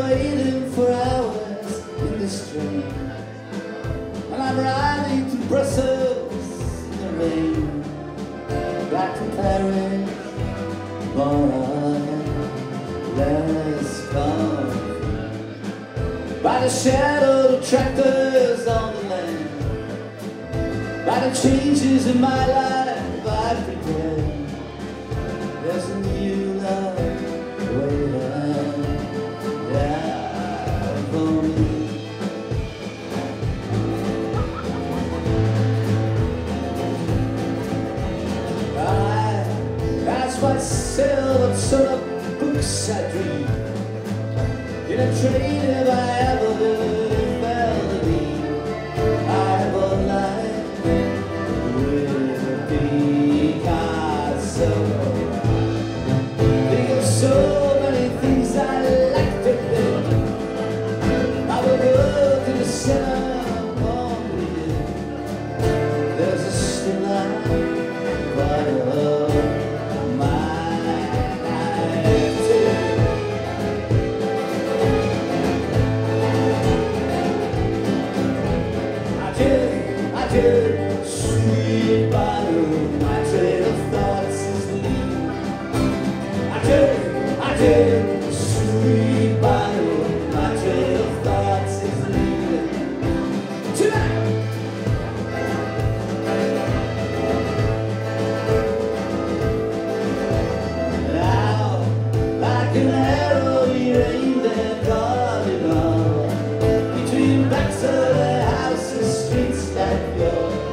waiting for hours in this train, and I'm riding to Brussels in the rain, back to Paris, Montreal, let's come. By the shadow of tractors on the land, by the changes in my life I pretend there's a new love waiting, yeah, for me. That's myself and some of the books I dream, in a train if I ever felt the need. I have a life with a Picasso. Think of so many things I like to do. I will go to the cinema on you. There's a still life by sweet bottle, my train of thoughts is leaving. I did, sweet bottle, my train of thoughts is leaving. Tonight. Now, like an arrow, you aimed and got it all between backs of the houses, streets that go.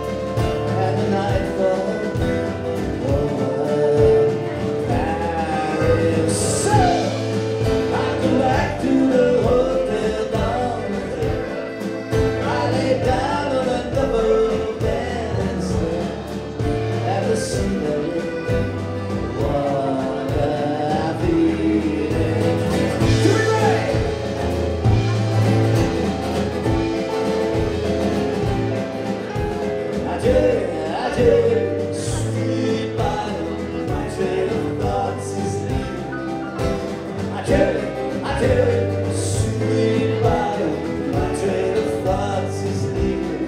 Sweet bottle, my train of thoughts is leaving. I did, sweet bottle, my train of thoughts is leaving.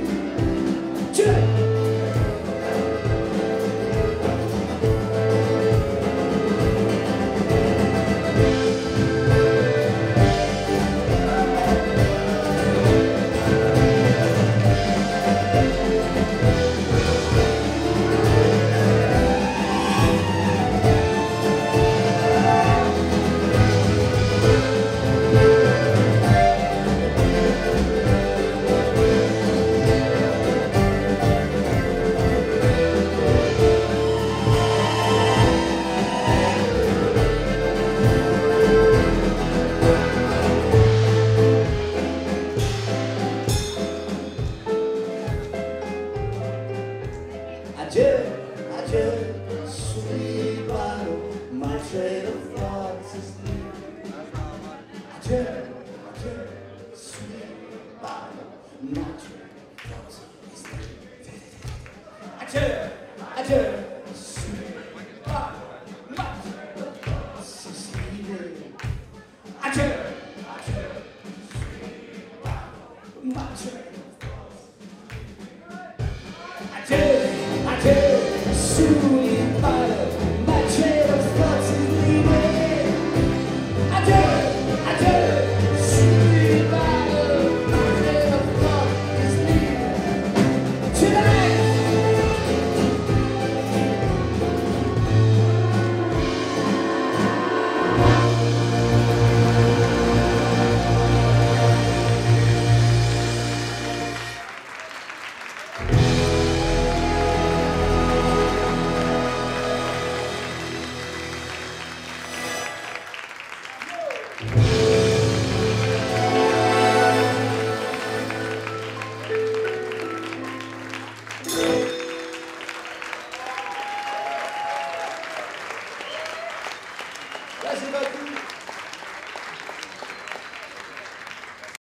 I did, sweet bottle, my train of thoughts is leaving. I did, sweet bottle, my train of thoughts is leaving. I did, sweet bottle, my train of thoughts is leaving. I did, sweet bottle, my train of thoughts. I did, sweet bottle, my train of thoughts is leaving. I did, sweet bottle, my train of thoughts is leaving. Tonight. Merci beaucoup.